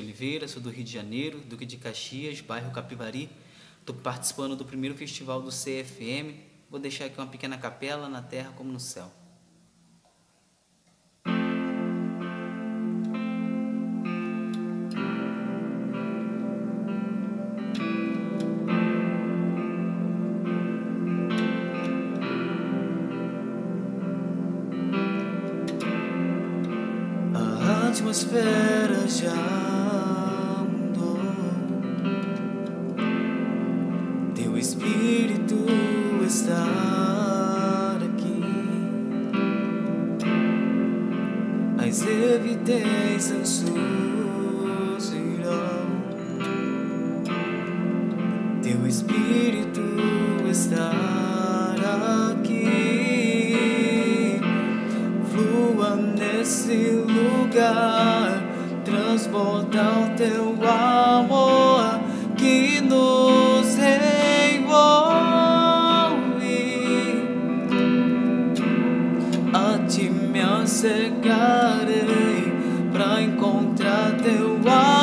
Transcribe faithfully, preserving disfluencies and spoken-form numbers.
Oliveira, sou do Rio de Janeiro, Duque de Caxias, bairro Capivari. Estou participando do primeiro festival do C F M. Vou deixar aqui uma pequena capela na terra como no céu. A atmosfera já mudou, teu espírito está aqui, as evidências surgirão, teu espírito está aqui, flua nesse lugar, transborda o teu amor que nos envolve. A ti me achegarei pra encontrar teu amor.